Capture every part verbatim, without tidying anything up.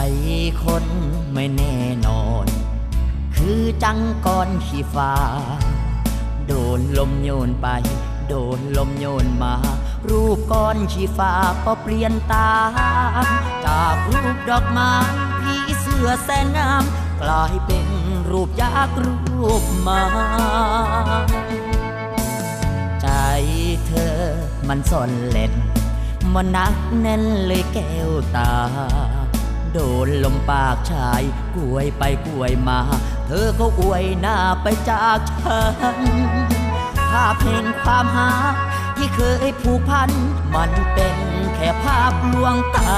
คนไม่แน่นอนคือจังก้อนขี้ฟ้าโดนลมโยนไปโดนลมโยนมารูปก้อนขี้ฟ้าก็เปลี่ยนตามจากรูปดอกไม้ผีเสื้อแสนงามกลายเป็นรูปยักษ์รูปหมาใจเธอมันซ่อนเล่นมันนักแน่นเลยแก้วตาโดนลมปากชายกล้วยไปกล้วยมาเธอก็อวยหน้าไปจากฉันภาพแห่งความหาที่เคยผูกพันมันเป็นแค่ภาพลวงตา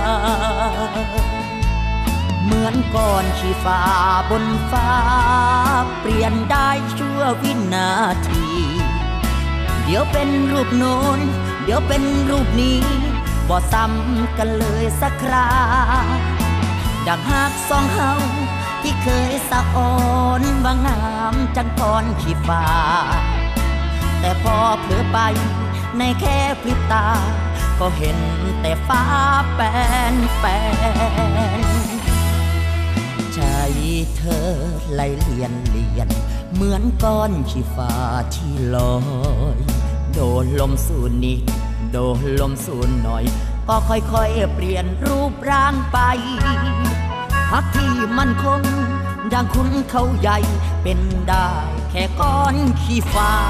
เหมือนก้อนขี้ฟ้าบนฟ้าเปลี่ยนได้ชั่ววินาทีเดี๋ยวเป็นรูปโน้นเดี๋ยวเป็นรูปนี้บ่ซ้ำกันเลยสักคราดังหักสองเฮาที่เคยสะอ่อนว่างามจังก้อนขี้ฟ้าแต่พอเผลอไปในแค่พริบตาก็เห็นแต่ฟ้าแปนแปนใจเธอไหลเลียนเลียนเหมือนก้อนขี้ฟ้าที่ลอยโดนลมสูดนิดโดนลมสูดหน่อยก็ค่อยๆเปลี่ยนรูปร่างไปพักที่มันคงดังคุณเขาใหญ่เป็นได้แค่ก้อนขี้ฟ้า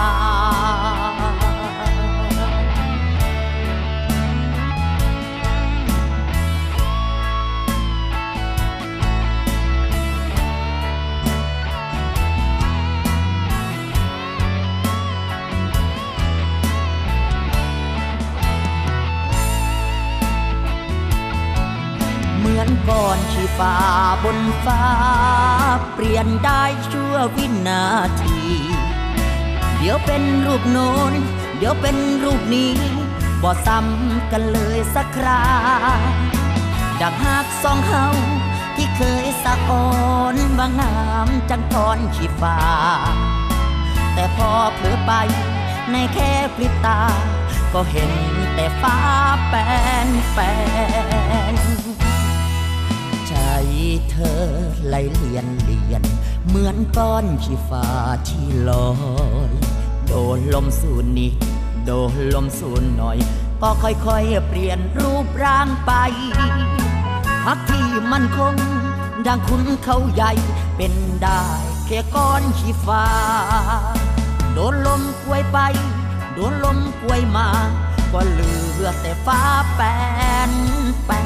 เหมือนก้อนขี้ฟ้าบนฟ้าเปลี่ยนได้ชั่ววินาทีเดี๋ยวเป็นรูปโน้นเดี๋ยวเป็นรูปนี้บ่ซ้ำกันเลยสักคราดังหักสองเฮาที่เคยสะอ่อนว่างามจังก้อนขี้ฟ้าแต่พอเผลอไปในแค่พริบตาก็เห็นแต่ฟ้าแปนแปนใจเธอไหลเลียนเลียนเหมือนก้อนขี้ฟ้าที่ลอยโดนลมสูดนิดโดนลมสูดหน่อยก็ค่อยๆเปลี่ยนรูปร่างไปพักที่มันคงดังคุณเขาใหญ่เป็นได้แค่ก้อนขี้ฟ้าโดนลมกวยไปโดนลมกวยมาก็เหลือแต่ฟ้าแปนแปน